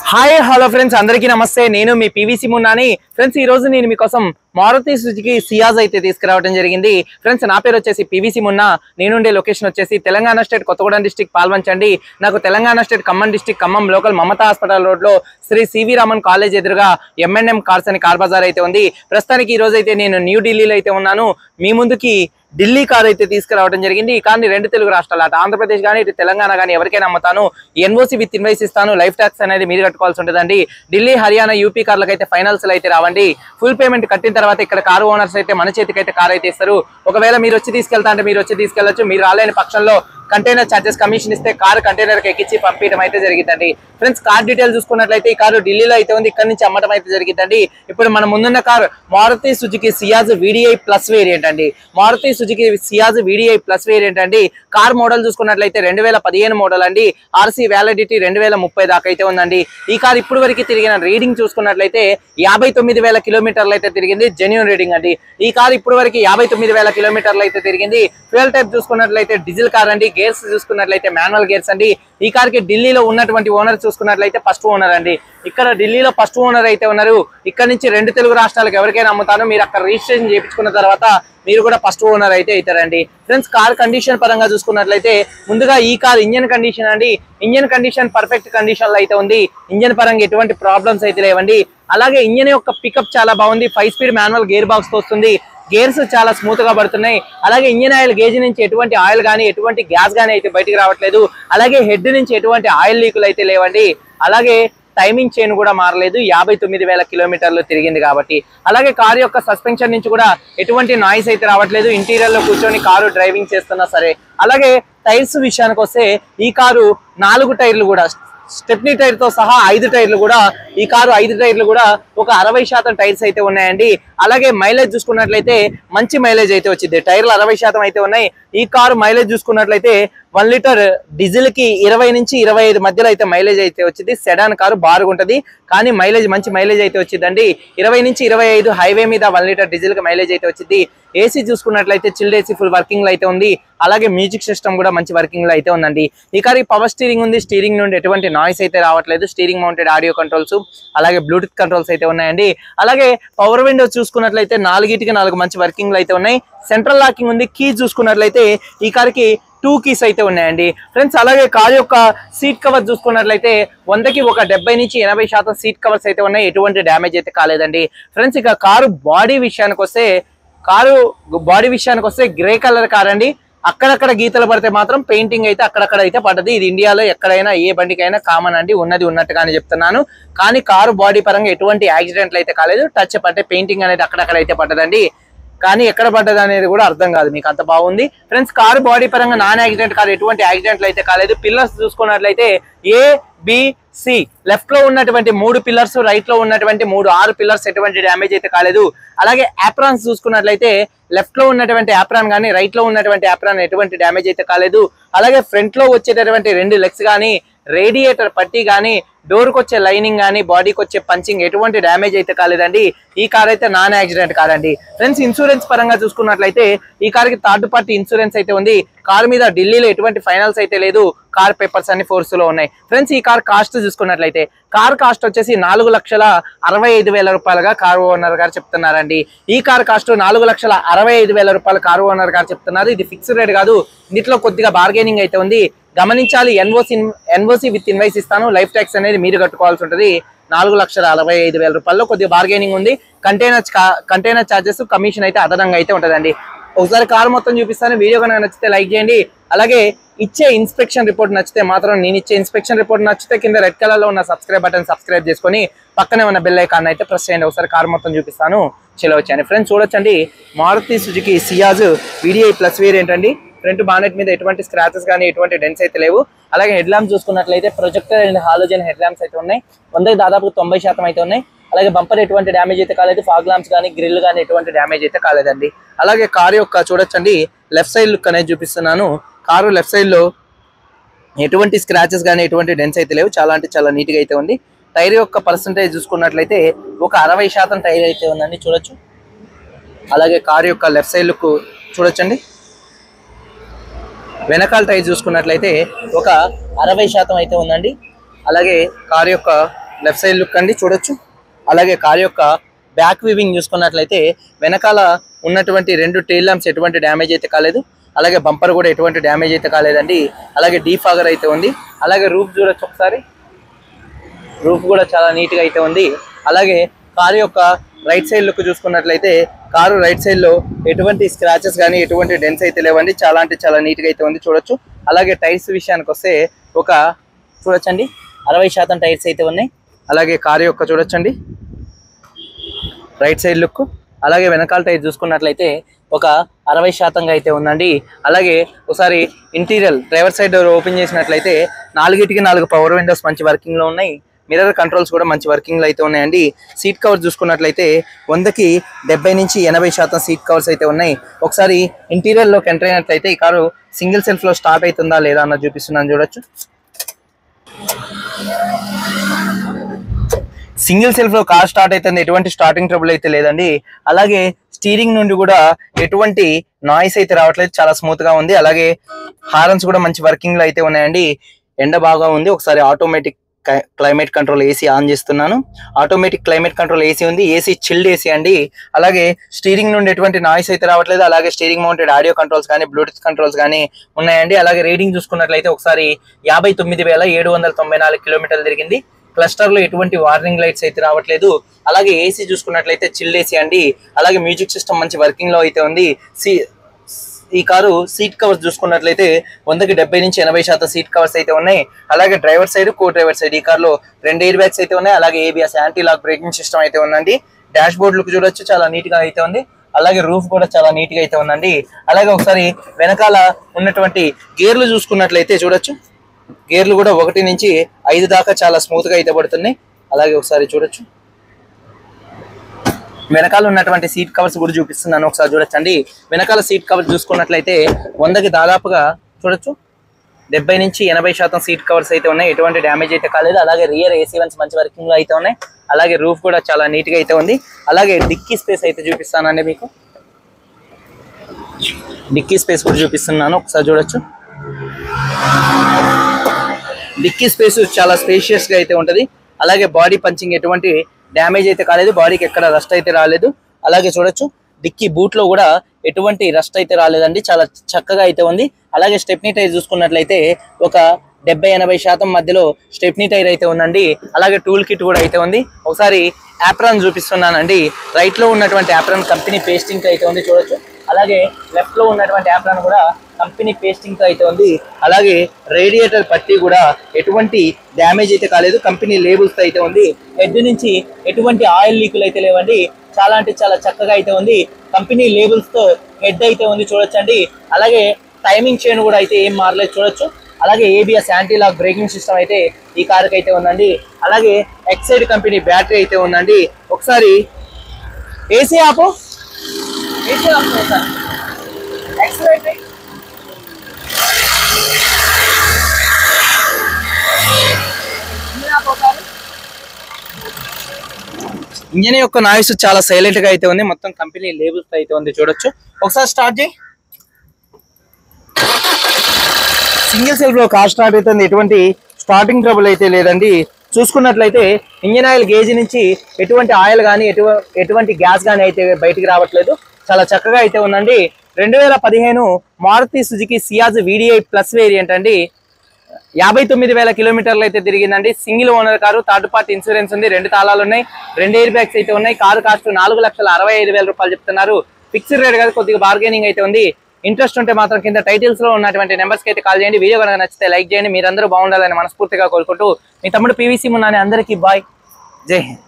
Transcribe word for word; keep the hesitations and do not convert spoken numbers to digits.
Hi hello friends, అందరికీ నమస్తే. నేను మీ పీవీసీ మున్నాని. ఫ్రెండ్స్, ఈ రోజు నేను మీకోసం మారుతి సుజుకి సియాజ్ అయితే తీసుకురావడం జరిగింది. ఫ్రెండ్స్, నా పేరు వచ్చేసి పీవీసీ మున్నా. నేనుండే లొకేషన్ వచ్చేసి తెలంగాణ స్టేట్ కొత్తగూడెం డిస్టిక్ పాల్వంచండి. నాకు Telangana state Khammam district Khammam local Mamata hospital road లో శ్రీ సివి రామన్ కాలేజ్ ఎదురుగా ఎంఎన్ఎం కార్స్ అని కార్ బజార్ అయితే ఉంది. ప్రస్తుతానికి ఈ రోజు అయితే నేను న్యూ ఢిల్లీలో అయితే ఉన్నాను. మీ ముందుకి ఢిల్లీ కార్ అయితే తీసుకురావడం జరిగింది. ఈ కార్ని రెండు తెలుగు రాష్ట్రాలు, అటు ఆంధ్రప్రదేశ్ కానీ ఇటు తెలంగాణ కానీ ఎవరికైనా అమ్ముతాను. ఎన్ఓసి విత్ ఇన్వైస్ ఇస్తాను. లైఫ్ ట్యాక్స్ అనేది మీరు కట్టుకోవాల్సి ఉంటుందండి. ఢిల్లీ, హర్యానా, యూపీ కార్లకు అయితే ఫైనల్స్ అయితే రావండి. ఫుల్ పేమెంట్ కట్టిన తర్వాత ఇక్కడ కారు ఓనర్స్ అయితే మన చేతికి అయితే కార్ అయితే ఇస్తారు. ఒకవేళ మీరు వచ్చి తీసుకెళ్తా అంటే మీరు వచ్చి తీసుకెళ్లొచ్చు. మీరు రాలేని పక్షంలో కంటైనర్ చార్జెస్ కమిషన్ ఇస్తే కారు కంటైనర్ కి ఎక్కించి పంపించడం అయితే జరిగిందండి. ఫ్రెండ్స్, కార్ డీటెయిల్ చూసుకున్నట్లయితే ఈ కారు ఢిల్లీలో అయితే ఉంది. ఇక్కడ నుంచి అమ్మటం అయితే జరిగిందండి. ఇప్పుడు మన ముందున్న car Maruti Suzuki Ciaz VDI plus variant అండి. Maruti Suzuki Ciaz VDI plus variant అండి. కార్ మోడల్ చూసుకున్నట్లయితే రెండు వేల పదిహేను మోడల్ అండి. ఆర్సీ వ్యాలిడిటీ రెండు వేల ముప్పై దాకా అయితే ఉందండి. ఈ కార్ ఇప్పుడు వరకు తిరిగిన రీడింగ్ చూసుకున్నట్లయితే యాభై తొమ్మిది వేల కిలోమీటర్లు అయితే తిరిగింది. జెన్యూన్ రీడింగ్ అండి. ఈ కార్ ఇప్పుడు వరకు యాభై తొమ్మిది వేల కిలోమీటర్లు అయితే తిరిగింది. ఫ్యూయల్ టైప్ చూసుకున్నట్లయితే డీజిల్ కార్ అండి. గేర్స్ చూసుకున్నట్లయితే మాన్యువల్ గేర్స్ అండి. ఈ కార్ కి ఢిల్లీలో ఉన్నటువంటి ఓనర్ చూసుకున్నట్లయితే ఫస్ట్ ఓనర్ అండి. ఇక్కడ ఢిల్లీలో ఫస్ట్ ఓనర్ అయితే ఉన్నారు. ఇక్కడ నుంచి రెండు తెలుగు రాష్ట్రాలకు ఎవరికైనా అమ్ముతాను. మీరు అక్కడ రిజిస్ట్రేషన్ చేయించుకున్న తర్వాత మీరు కూడా ఫస్ట్ ఓనర్ అయితే అవుతారండి. ఫ్రెండ్స్, కార్ కండిషన్ పరంగా చూసుకున్నట్లయితే ముందుగా ఈ కార్ ఇంజన్ కండిషన్ అండి. ఇంజన్ కండిషన్ పర్ఫెక్ట్ కండిషన్ లో అయితే ఉంది. ఇంజన్ పరంగా ఎటువంటి ప్రాబ్లమ్స్ అయితే లేవండి. అలాగే ఇంజన్ యొక్క పికప్ చాలా బాగుంది. Five speed manual gear box తో వస్తుంది. గేర్స్ చాలా స్మూత్ గా పడుతున్నాయి. అలాగే ఇంజన్ ఆయిల్ గేజ్ నుంచి ఎటువంటి ఆయిల్ కానీ ఎటువంటి గ్యాస్ కానీ అయితే బయటికి రావట్లేదు. అలాగే హెడ్ నుంచి ఎటువంటి ఆయిల్ లీకులు అయితే లేవండి. అలాగే టైమింగ్ చైన్ కూడా మారలేదు. యాభై తొమ్మిది వేల కిలోమీటర్లు తిరిగింది కాబట్టి. అలాగే కారు యొక్క సస్పెన్షన్ నుంచి కూడా ఎటువంటి నాయిస్ అయితే రావట్లేదు. ఇంటీరియర్ లో కూర్చొని కారు డ్రైవింగ్ చేస్తున్నా సరే. అలాగే టైర్స్ విషయానికి వస్తే ఈ కారు నాలుగు టైర్లు కూడా స్టెప్నీ టైర్ తో సహా ఐదు టైర్లు కూడా ఈ కారు ఐదు టైర్లు కూడా ఒక అరవై శాతం టైర్స్ అయితే ఉన్నాయండి. అలాగే మైలేజ్ చూసుకున్నట్లయితే మంచి మైలేజ్ అయితే వచ్చింది. టైర్లు అరవై శాతం అయితే ఉన్నాయి. ఈ కారు మైలేజ్ చూసుకున్నట్లయితే వన్ లీటర్ డీజిల్ కి ఇరవై నుంచి ఇరవై ఐదు మధ్యలో అయితే మైలేజ్ అయితే వచ్చింది. సెడాన్ కారు బారుగా ఉంటది కానీ మైలేజ్ మంచి మైలేజ్ అయితే వచ్చిందండి. ఇరవై నుంచి ఇరవై ఐదు హైవే మీద వన్ లీటర్ డీజిల్ కి మైలేజ్ అయితే వచ్చింది. ఏసీ చూసుకున్నట్లయితే చిల్డ్ ఏసీ ఫుల్ వర్కింగ్ లో అయితే ఉంది. అలాగే మ్యూజిక్ సిస్టమ్ కూడా మంచి వర్కింగ్ లో అయితే ఉందండి. ఈ కారు పవర్ స్టీరింగ్ ఉంది. స్టీరింగ్ నుండి ఎటువంటి నాయిస్ అయితే రావట్లేదు. స్టీరింగ్ మౌంటెడ్ ఆడియో కంట్రోల్స్ అలాగే బ్లూటూత్ కంట్రోల్స్ అయితే ఉన్నాయండి. అలాగే పవర్ విండో చూసుకున్నట్లయితే నాలుగిటికి నాలుగు మంచి వర్కింగ్ లో అయితే ఉన్నాయి. సెంట్రల్ లాకింగ్ ఉంది. కీ చూసుకున్నట్లయితే ఈ కారుకి టూ కీస్ అయితే ఉన్నాయండి. ఫ్రెండ్స్, అలాగే కారు యొక్క సీట్ కవర్ చూసుకున్నట్లయితే వందకి ఒక డెబ్బై నుంచి ఎనభై శాతం సీట్ కవర్స్ అయితే ఉన్నాయి. ఎటువంటి డ్యామేజ్ అయితే కాలేదండి. ఫ్రెండ్స్, ఇక కారు బాడీ విషయానికి వస్తే కారు బాడీ విషయానికి వస్తే గ్రే కలర్ కార్ అండి. అక్కడక్కడ గీతలు పడితే మాత్రం పెయింటింగ్ అయితే అక్కడక్కడ అయితే పడ్డది. ఇది ఇండియాలో ఎక్కడైనా ఏ బండికైనా కామన్ అండి. ఉన్నది ఉన్నట్టుగానే చెప్తున్నాను. కానీ కారు బాడీ పరంగా ఎటువంటి యాక్సిడెంట్లు అయితే కాలేదు. టచ్ పట్టే పెయింటింగ్ అనేది అక్కడక్కడ అయితే పడ్డదండి. కానీ ఎక్కడ పడ్డది అనేది కూడా అర్థం కాదు. మీకు అంత బాగుంది. ఫ్రెండ్స్, కారు బాడీ పరంగా నాన్ యాక్సిడెంట్ కాదు. ఎటువంటి యాక్సిడెంట్లు అయితే కాలేదు. పిల్లర్స్ చూసుకున్నట్లయితే ఏ బి సి లెఫ్ట్ లో ఉన్నటువంటి మూడు పిల్లర్స్, రైట్ లో ఉన్నటువంటి మూడు ఆరు పిల్లర్స్ ఎటువంటి డ్యామేజ్ అయితే కాలేదు. అలాగే యాప్రాన్స్ చూసుకున్నట్లయితే లెఫ్ట్ లో ఉన్నటువంటి యాప్రాన్ కానీ రైట్ లో ఉన్నటువంటి యాప్రాన్ ఎటువంటి డ్యామేజ్ అయితే కాలేదు. అలాగే ఫ్రంట్ లో వచ్చేటటువంటి రెండు లెగ్స్ కానీ రేడియేటర్ పట్టి కానీ డోర్కి వచ్చే లైనింగ్ కానీ బాడీకి వచ్చే పంచింగ్ ఎటువంటి డ్యామేజ్ అయితే కాలేదండి. ఈ కార్ అయితే నాన్ యాక్సిడెంట్ కార్ అండి. ఫ్రెండ్స్, ఇన్సూరెన్స్ పరంగా చూసుకున్నట్లయితే ఈ కార్కి థర్డ్ పార్టీ ఇన్సూరెన్స్ అయితే ఉంది. కార్ మీద ఢిల్లీలో ఎటువంటి ఫైనల్స్ అయితే లేదు. కార్ పేపర్స్ అన్ని ఫోర్స్ లో ఉన్నాయి. ఫ్రెండ్స్, ఈ కార్ కాస్ట్ చూసుకున్నట్లయితే కార్ కాస్ట్ వచ్చేసి నాలుగు లక్షల అరవై ఐదు వేల రూపాయలుగా కారు ఓనర్ గారు చెప్తున్నారండి. ఈ కార్ కాస్ట్ నాలుగు లక్షల అరవై ఐదు వేల రూపాయలు కారు ఓనర్ గారు చెప్తున్నారు. ఇది ఫిక్స్డ్ రేట్ కాదు. ఇందులో కొద్దిగా బార్గెనింగ్ అయితే ఉంది. గమనించాలి. ఎన్ఓసి ఎన్ఓసి విత్ ఇన్వైస్ ఇస్తాను. లైఫ్ ట్యాక్స్ అనేది మీరు కట్టుకోవాల్సి ఉంటుంది. నాలుగు లక్షల అరవై ఐదు వేల రూపాయల్లో కొద్దిగా బార్గెనింగ్ ఉంది. కంటైనర్ కంటైనర్ చార్జెస్ కమిషన్ అయితే అదనంగా అయితే ఉంటుందండి. ఒకసారి కారు మొత్తం చూపిస్తాను. వీడియో కనుక నచ్చితే లైక్ చేయండి. అలాగే ఇచ్చే ఇన్స్పెక్షన్ రిపోర్ట్ నచ్చితే మాత్రం నేను ఇచ్చే ఇన్స్పెక్షన్ రిపోర్ట్ నచ్చితే కింద రెడ్ కలర్ లో ఉన్న సబ్స్క్రైబ్ బటన్ సబ్స్క్రైబ్ చేసుకొని పక్కనే ఉన్న బెల్ ఐకాన్ అయితే ప్రెస్ చేయండి. ఒకసారి కారు మొత్తం చూపిస్తాను. చలో వచ్చాను. ఫ్రెండ్స్, చూడొచ్చండి. Maruti Suzuki Ciaz VDI plus variant అండి. ఫ్రంట్ బానెట్ మీద ఎటువంటి స్క్రాచెస్ కానీ ఎటువంటి డెన్స్ అయితే లేవు. అలాగే హెడ్ ల్యాంప్స్ చూసుకున్నట్లయితే projector and halogen head lamps అయితే ఉన్నాయి. వందకి దాదాపు తొంభై శాతం అయితే ఉన్నాయి. అలాగే బంపర్ ఎటువంటి డ్యామేజ్ అయితే కాలేదు. ఫాగ్ ల్యాంప్స్ కానీ గ్రిల్ కానీ ఎటువంటి డ్యామేజ్ అయితే కాలేదండి. అలాగే కారు యొక్క చూడొచ్చండి లెఫ్ట్ సైడ్ లుక్ అనేది చూపిస్తున్నాను. కారు లెఫ్ట్ సైడ్ లో ఎటువంటి స్క్రాచెస్ కానీ ఎటువంటి డెన్స్ అయితే లేవు. చాలా అంటే చాలా నీట్ గా అయితే ఉంది. టైర్ యొక్క పర్సంటేజ్ చూసుకున్నట్లయితే ఒక అరవై శాతం టైర్ అయితే ఉందండి. చూడొచ్చు. అలాగే కారు యొక్క లెఫ్ట్ సైడ్ లుక్ చూడొచ్చండి. వెనకాల టైర్ చూసుకున్నట్లయితే ఒక అరవై శాతం అయితే ఉందండి. అలాగే కారు యొక్క లెఫ్ట్ సైడ్ లుక్ అండి చూడొచ్చు. అలాగే కార్ యొక్క బ్యాక్ వీవింగ్ చూసుకున్నట్లయితే వెనకాల ఉన్నటువంటి రెండు టైల్ ల్యాంప్స్ ఎటువంటి డ్యామేజ్ అయితే కాలేదు. అలాగే బంపర్ కూడా ఎటువంటి డ్యామేజ్ అయితే కాలేదండి. అలాగే డీఫాగర్ అయితే ఉంది. అలాగే రూఫ్ చూడొచ్చు ఒకసారి, రూఫ్ కూడా చాలా నీట్గా అయితే ఉంది. అలాగే కారు యొక్క రైట్ సైడ్ లుక్ చూసుకున్నట్లయితే కారు రైట్ సైడ్ లో ఎటువంటి స్క్రాచెస్ కానీ ఎటువంటి డెన్స్ అయితే లేవండి. చాలా అంటే చాలా నీట్గా అయితే ఉంది చూడొచ్చు. అలాగే టైర్స్ విషయానికి వస్తే ఒక చూడొచ్చండి అరవై శాతం టైర్స్ అయితే ఉన్నాయి. అలాగే కారు యొక్క చూడొచ్చండి రైట్ సైడ్ లుక్. అలాగే వెనకాల టైర్ చూసుకున్నట్లయితే ఒక అరవై శాతంగా అయితే ఉందండి. అలాగే ఒకసారి interior driver side door open చేసినట్లయితే నాలుగిటికి నాలుగు పవర్ విండోస్ మంచి వర్కింగ్ లో ఉన్నాయి. మిర్రర్ కంట్రోల్స్ కూడా మంచి వర్కింగ్ లో అయితే ఉన్నాయండి. సీట్ కవర్స్ చూసుకున్నట్లయితే వందకి డెబ్బై నుంచి ఎనభై శాతం సీట్ కవర్స్ అయితే ఉన్నాయి. ఒకసారి ఇంటీరియర్ లోకి ఎంటర్ అయినట్లయితే ఈ కారు సింగిల్ సెల్ఫ్ లో స్టార్ట్ అవుతుందా లేదా అన్నది చూపిస్తున్నాను చూడొచ్చు. సింగిల్ సెల్ఫ్ లో కార్ స్టార్ట్ అవుతుంది, ఎటువంటి స్టార్టింగ్ ట్రబుల్ అయితే లేదండి. అలాగే స్టీరింగ్ నుండి కూడా ఎటువంటి నాయిస్ అయితే రావట్లేదు, చాలా స్మూత్ గా ఉంది. అలాగే హారన్స్ కూడా మంచి వర్కింగ్ లో అయితే ఉన్నాయండి. ఎండ బాగా ఉంది. ఒకసారి automatic climate control AC on చేస్తున్నాను. ఆటోమేటిక్ క్లైమేట్ కంట్రోల్ ఏసీ ఉంది. ఏసీ చిల్డ్ ఏసీ అండి. అలాగే స్టీరింగ్ నుండి ఎటువంటి నాయిస్ అయితే రావట్లేదు. అలాగే స్టీరింగ్ మౌంటెడ్ ఆడియో కంట్రోల్స్ కానీ బ్లూటూత్ కంట్రోల్స్ కానీ ఉన్నాయండి. అలాగే రీడింగ్ చూసుకున్నట్లయితే ఒకసారి యాభై తొమ్మిది వేల ఏడు వందల తొంభై నాలుగు కిలోమీటర్లు తిరిగింది. క్లస్టర్ లో ఎటువంటి వార్నింగ్ లైట్స్ అయితే రావట్లేదు. అలాగే ఏసీ చూసుకున్నట్లయితే చిల్డ్ ఏసీ అండి. అలాగే మ్యూజిక్ సిస్టమ్ మంచి వర్కింగ్ లో అయితే ఉంది. సి ఈ కారు సీట్ కవర్స్ చూసుకున్నట్లయితే వందకి డెబ్బై నుంచి ఎనభై శాతం సీట్ కవర్స్ అయితే ఉన్నాయి. అలాగే driver side co driver side ఈ కార్లో రెండు ఎయిర్ బ్యాగ్స్ అయితే ఉన్నాయి. అలాగే ABS anti lock braking system అయితే ఉందండి. డాష్ బోర్డ్ లుక్ చూడొచ్చు, చాలా నీట్ గా అయితే ఉంది. అలాగే రూఫ్ కూడా చాలా నీట్ గా అయితే ఉందండి. అలాగే ఒకసారి వెనకాల ఉన్నటువంటి గేర్లు చూసుకున్నట్లయితే చూడొచ్చు, గేర్లు కూడా ఒకటి నుంచి ఐదు దాకా చాలా స్మూత్ గా అయితే పడుతున్నాయి. అలాగే ఒకసారి చూడొచ్చు వెనకాల ఉన్నటువంటి సీట్ కవర్స్ కూడా చూపిస్తున్నాను, ఒకసారి చూడొచ్చండి. వెనకాల సీట్ కవర్స్ చూసుకున్నట్లయితే వందకి దాదాపుగా చూడొచ్చు డెబ్బై నుంచి ఎనభై శాతం సీట్ కవర్స్ అయితే ఉన్నాయి, ఎటువంటి డ్యామేజ్ అయితే కాలేదు. అలాగే రియర్ ఏసీ వన్స్ మంచి వర్కింగ్ లో అయితే ఉన్నాయి. అలాగే రూఫ్ కూడా చాలా నీట్ గా అయితే ఉంది. అలాగే డిక్కీ స్పేస్ అయితే చూపిస్తానండి మీకు, డిక్కీ స్పేస్ కూడా చూపిస్తున్నాను, ఒకసారి చూడొచ్చు. డిక్కీ స్పేస్ చాలా స్పేషియస్ గా అయితే ఉంటది. అలాగే బాడీ పంచింగ్ ఎటువంటి డ్యామేజ్ అయితే కాలేదు, బాడీకి ఎక్కడ రస్ట్ అయితే రాలేదు. అలాగే చూడొచ్చు డిక్కీ బూట్ లో కూడా ఎటువంటి రస్ట్ అయితే రాలేదండి, చాలా చక్కగా అయితే ఉంది. అలాగే స్టెప్నీ టైర్ చూసుకున్నట్లయితే ఒక డెబ్బై ఎనభై శాతం మధ్యలో స్టెప్నీ టైర్ అయితే ఉందండి. అలాగే టూల్ కిట్ కూడా అయితే ఉంది. ఒకసారి యాప్రాన్ చూపిస్తున్నానండి. రైట్ లో ఉన్నటువంటి యాప్రాన్ కంపెనీ పేస్టింగ్ అయితే ఉంది చూడొచ్చు. అలాగే లెఫ్ట్ లో ఉన్నటువంటి యాప్రాన్ కూడా కంపెనీ పేస్టింగ్ అయితే ఉంది. అలాగే రేడియేటర్ పట్టి కూడా ఎటువంటి డ్యామేజ్ అయితే కాలేదు, కంపెనీ లేబుల్స్ అయితే ఉంది. హెడ్ నుంచి ఎటువంటి ఆయిల్ లీకులు అయితే లేవండి, చాలా అంటే చాలా చక్కగా అయితే ఉంది. కంపెనీ లేబుల్స్ తో హెడ్ అయితే ఉంది చూడొచ్చండి. అలాగే టైమింగ్ చైన్ కూడా అయితే ఏం మారలేదు చూడొచ్చు. అలాగే ABS anti lock braking system అయితే ఈ కారుకి అయితే ఉందండి. అలాగే ఎక్సైడ్ కంపెనీ బ్యాటరీ అయితే ఉందండి. ఒకసారి ఏసీ ఆపు, ఏసీ ఆపు సార్, ఎక్సైడ్ ఇంజన్ యొక్క నాయిస్ చాలా సైలెంట్ గా అయితే ఉంది. మొత్తం కంపెనీ లేబుల్స్ అయితే ఉంది చూడొచ్చు. ఒకసారి స్టార్ట్ చేయి. సింగిల్ సెల్ఫ్ లో కార్ స్టార్ట్ అవుతుంది, ఎటువంటి స్టార్టింగ్ ట్రబుల్ అయితే లేదండి. చూసుకున్నట్లయితే ఇంజన్ ఆయిల్ గేజ్ నుంచి ఎటువంటి ఆయిల్ కానీ ఎటు ఎటువంటి గ్యాస్ కానీ అయితే బయటికి రావట్లేదు, చాలా చక్కగా అయితే ఉందండి. రెండు వేల పదిహేను Maruti Suzuki Ciaz VDI plus variant అండి. యాభై తొమ్మిది వేల కిలోమీటర్లు అయితే తిరిగిందండి. Single owner car, third party insurance ఉంది, రెండు తాళాలు ఉన్నాయి, రెండు ఎయిర్ బ్యాగ్స్ అయితే ఉన్నాయి. కారు కాస్ట్ నాలుగు లక్షల అరవై ఐదు వేల రూపాయలు చెప్తున్నారు. ఫిక్స్డ్ రేట్ కాదు, కొద్దిగా బార్గెనింగ్ అయితే ఉంది. ఇంట్రెస్ట్ ఉంటే మాత్రం కింద టైటిల్స్ లో ఉన్నటువంటి నెంబర్స్ కి అయితే కాల్ చేయండి. వీడియో కనుక నచ్చితే లైక్ చేయండి. మీరందరూ బాగుండాలని మనస్ఫూర్తిగా కోరుకుంటూ మీ తమ్ముడు పీవీసీ మున్నాని అందరికీ బాయ్, జై హింద్.